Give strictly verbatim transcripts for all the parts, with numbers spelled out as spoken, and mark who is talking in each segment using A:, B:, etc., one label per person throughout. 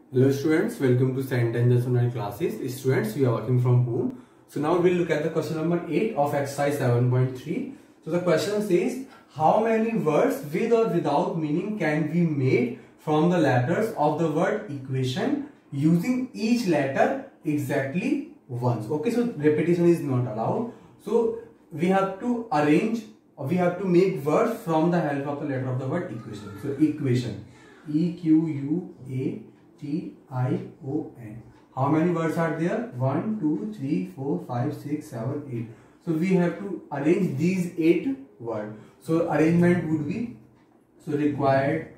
A: Hello students, welcome to Sentence Online classes. Students, we are working from home. So now we'll look at the question number eight of exercise seven point three. So the question says, how many words with or without meaning can be made from the letters of the word equation using each letter exactly once? Okay, so repetition is not allowed. So we have to arrange or we have to make words from the help of the letter of the word equation. So equation, E Q U A T I O N. How many words are there? one, two, three, four, five, six, seven, eight. So we have to arrange these eight words. So arrangement would be, so required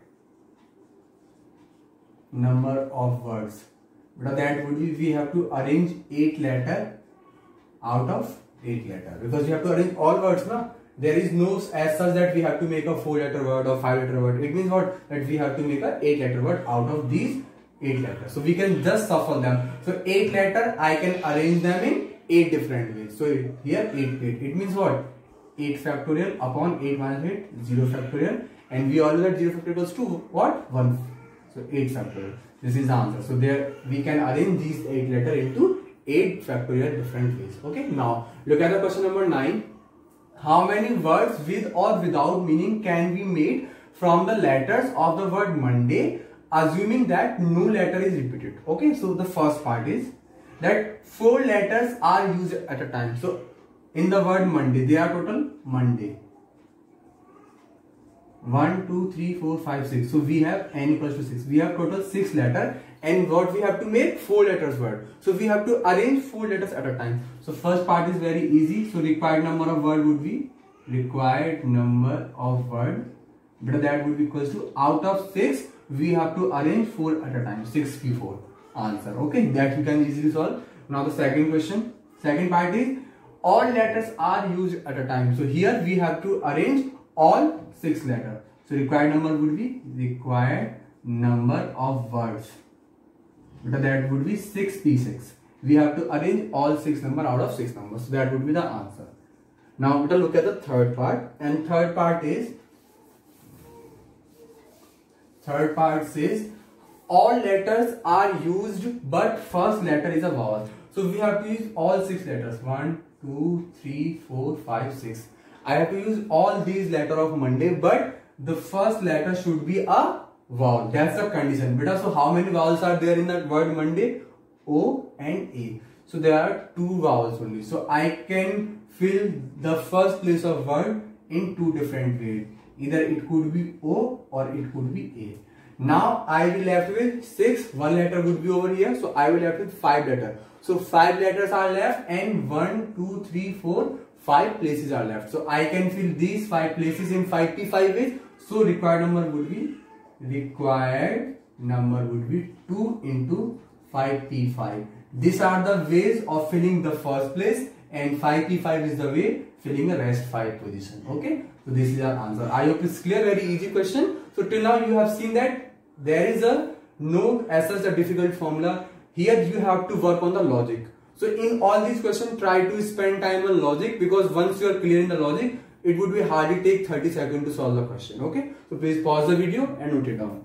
A: number of words. But that would be, we have to arrange eight letter out of eight letter. Because we have to arrange all words, na? There is no as such that we have to make a four letter word or five letter word. It means what? That we have to make a eight letter word out of these eight letters. So we can just shuffle them. So eight letter, I can arrange them in eight different ways. So here eight, eight. It means what? eight factorial upon eight minus eight, zero factorial. And we all know that zero factorial equals to what? one. So eight factorial. This is the answer. So there we can arrange these eight letter into eight factorial different ways. Okay. Now look at the question number nine. How many words with or without meaning can be made from the letters of the word Monday, assuming that no letter is repeated? Okay, so the first part is that four letters are used at a time. So in the word Monday, they are total Monday. one, two, three, four, five, six. So we have n equals to six. We have total six letters, and what we have to make four letters word. So we have to arrange four letters at a time. So first part is very easy. So required number of word would be required number of word. But that would be equals to out of six. We have to arrange four at a time. six P four answer. Okay, that you can easily solve. Now the second question. Second part is all letters are used at a time. So here we have to arrange all six letters. So required number would be required number of words. But that would be six P six. We have to arrange all six number out of six numbers. So that would be the answer. Now we will look at the third part. And third part is Third part says all letters are used but first letter is a vowel. So we have to use all six letters. one, two, three, four, five, six. I have to use all these letters of Monday, but the first letter should be a vowel. That's the condition. Beta, so how many vowels are there in that word Monday? O and A. So there are two vowels only. So I can fill the first place of word in two different ways. Either it could be O or it could be A. Now I will left with six. One letter would be over here. So I will left with five letters. So five letters are left and one, two, three, four, five places are left. So I can fill these five places in five P five ways. So required number would be required number would be two into five P five. These are the ways of filling the first place, and five P five is the way filling the rest five position. Okay. So this is our answer. I hope it's clear. Very easy question. So till now you have seen that there is a no as such a difficult formula. Here you have to work on the logic. So in all these questions, try to spend time on logic, because once you are clear in the logic, it would be hardly take thirty seconds to solve the question. Okay. So please pause the video and note it down.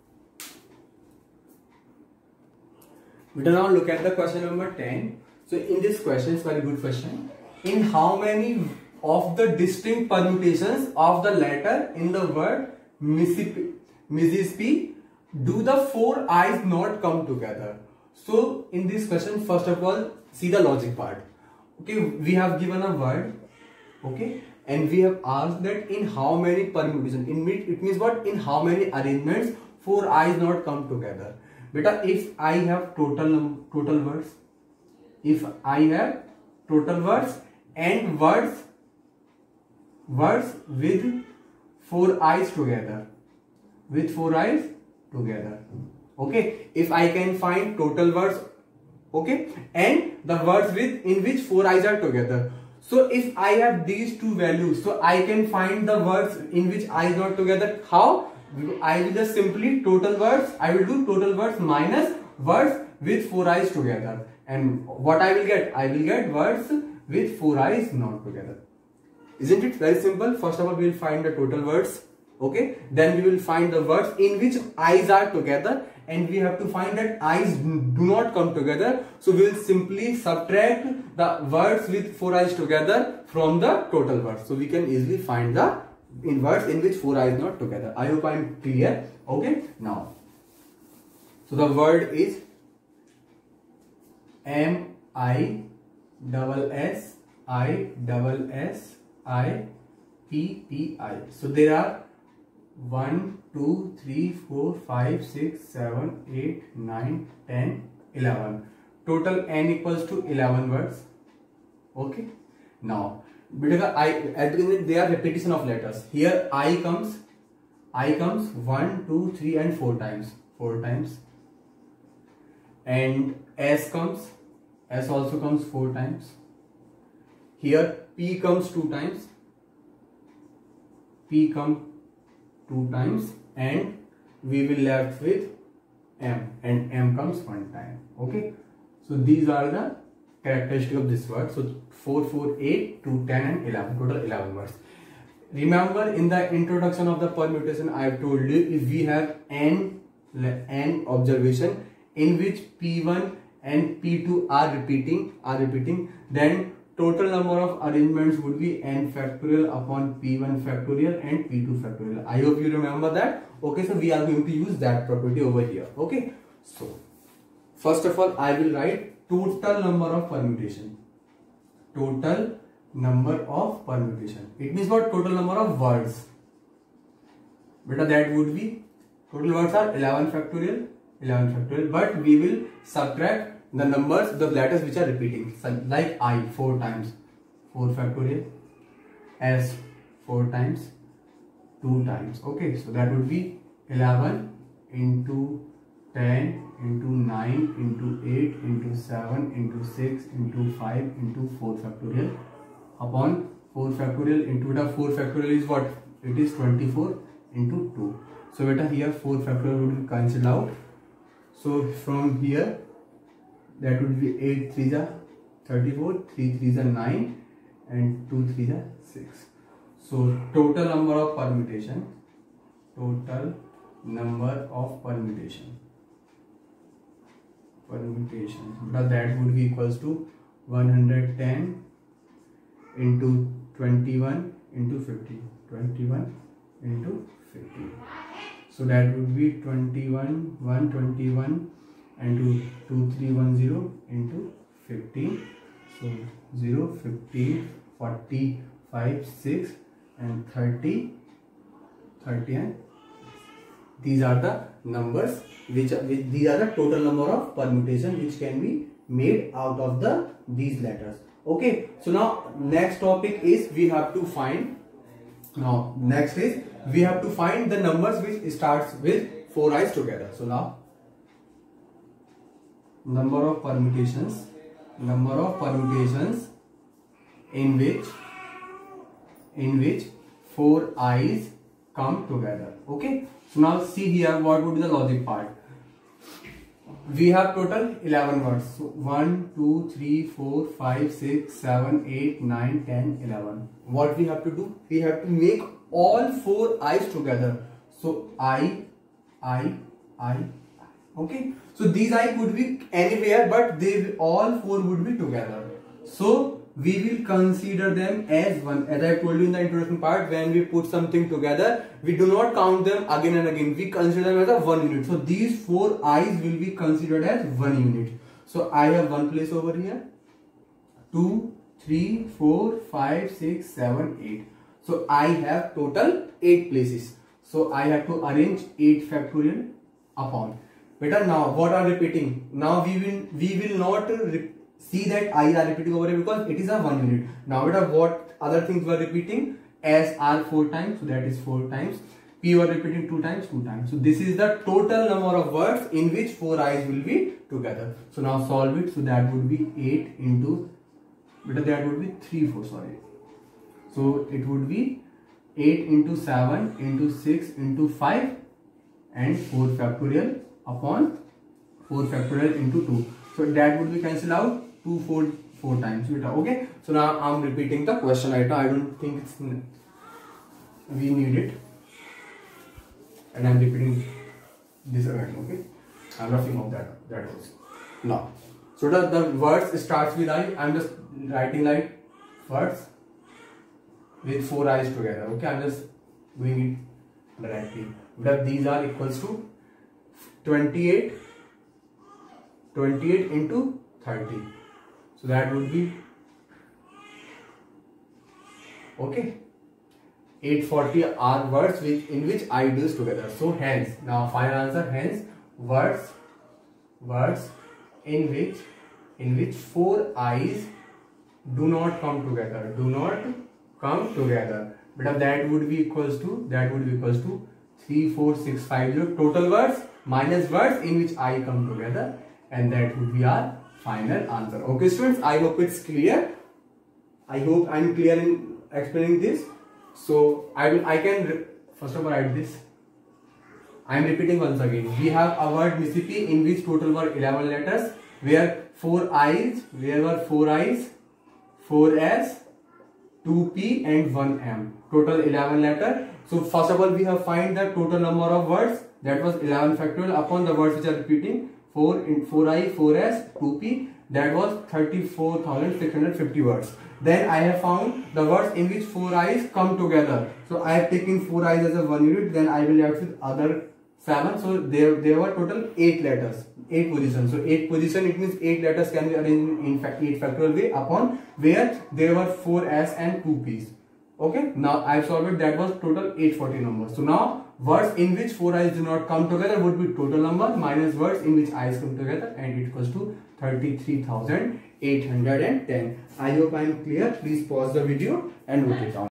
A: We will now look at the question number ten. So in this question, it's very good question. In how many of the distinct permutations of the letter in the word Mississippi do the four eyes not come together? So in this question, first of all, see the logic part. Okay, we have given a word, okay, and we have asked that in how many permutations, in it means what? In how many arrangements four eyes not come together. Beta, if I have total total words, if I have total words and words words with four eyes together, with four eyes together. Okay, if I can find total words, okay, and the words with in which four eyes are together. So if I have these two values, so I can find the words in which eyes not together. How? I will just simply total words. I will do total words minus words with four eyes together. And what I will get? I will get words with four eyes not together. Isn't it very simple? First of all, we will find the total words. Okay, then we will find the words in which eyes are together, and we have to find that eyes do not come together. So we will simply subtract the words with four eyes together from the total words. So we can easily find the in words in which four eyes not together. I hope I am clear. Okay, now, so the word is M I double S I double S I P P I. So there are one, two, three, four, five, six, seven, eight, nine, ten, eleven. Total n equals to eleven words. Okay. Now, because I at the beginning they are repetition of letters. Here I comes, I comes one, two, three, and four times. Four times. And S comes, S also comes four times. Here P comes two times. P comes two times, and we will left with M, and M comes one time. Okay, so these are the characteristics of this word. So four, four, eight, two, ten, and eleven, total eleven words. Remember, in the introduction of the permutation, I have told you if we have n n observation in which P one and P two are repeating are repeating, then total number of arrangements would be n factorial upon P one factorial and P two factorial. I hope you remember that. Okay, so we are going to use that property over here. Okay, so first of all, I will write total number of permutation. Total number of permutation. It means what? Total number of words. Beta, that would be, total words are eleven factorial, eleven factorial, but we will subtract the numbers, the letters which are repeating, so like I four times, four factorial, S four times, two times. Okay, so that would be eleven into ten into nine into eight into seven into six into five into four factorial upon four factorial into the four factorial is what? It is twenty-four into two. So beta, here four factorial would be cancelled out. So from here, that would be eight threes are thirty-four, three threes are nine, and two threes are six. So total number of permutation, total number of permutation, permutation, but that would be equals to one hundred ten into twenty-one into fifty, twenty-one into fifty. So that would be twenty-one, one hundred twenty-one into two three one zero into fifteen. So zero, fifteen, forty, five, six, and thirty, thirty, and these are the numbers which, are, which these are the total number of permutation which can be made out of the these letters. Okay, so now next topic is we have to find, now next is we have to find the numbers which starts with four eyes together. So now, number of permutations, number of permutations in which in which four eyes come together. Okay, so now see here what would be the logic part. We have total eleven words. So one, two, three, four, five, six, seven, eight, nine, ten, eleven. What we have to do? We have to make all four eyes together. So I, I, I. Okay, so these I could be anywhere, but they all four would be together. So we will consider them as one. As I told you in the introduction part, when we put something together, we do not count them again and again. We consider them as a one unit. So these four eyes will be considered as one unit. So I have one place over here. Two, three, four, five, six, seven, eight. So I have total eight places. So I have to arrange eight factorial upon. Better, now what are repeating? Now we will we will not see that I are repeating over here because it is a one unit. Now better, what other things were repeating? S are four times, so that is four times. P were repeating two times, two times. So this is the total number of words in which four eyes will be together. So now solve it. So that would be eight into, better that would be three, four, sorry. So it would be eight into seven into six into five and four factorial upon four factorial into two. So that would be cancelled out two, four, four times. Okay. So now I'm repeating the question right now. I don't think it's we need it. and I'm repeating this again. Okay, I'm roughing off that that also. Now, so the, the words starts with I. I'm just writing like words with four I's together. Okay, I'm just doing it directly. But these are equals to twenty-eight, twenty-eight into thirty. So that would be okay. eight forty are words which in which I does together. So hence, now final answer. Hence, words, words in which in which four I's do not come together. Do not come together. But that would be equals to that would be equals to three, four, six, five, zero total words minus words in which I come together, and that would be our final answer. Okay, students, I hope it's clear. I hope I'm clear in explaining this. So I will I can first of all write this. I am repeating once again. We have a word Mississippi in which total were eleven letters, where four I's, where were four I's, four S, two P and one M. Total eleven letter. So first of all we have find the total number of words, that was eleven factorial upon the words which are repeating, four in four I, four S, two P, that was thirty-four thousand six hundred fifty words. Then I have found the words in which four I's come together. So I have taken four I's as a one unit, then I will add with other seven. So there, there were total eight letters, eight positions. So eight position, it means eight letters can be arranged in fact eight factorial way upon where there were four S and two P's. Okay, now I have solved it. That was total eight forty numbers. So now words in which four I's do not come together would be total number minus words in which I's come together, and it equals to thirty-three thousand eight hundred ten. I hope I am clear. Please pause the video and note it down.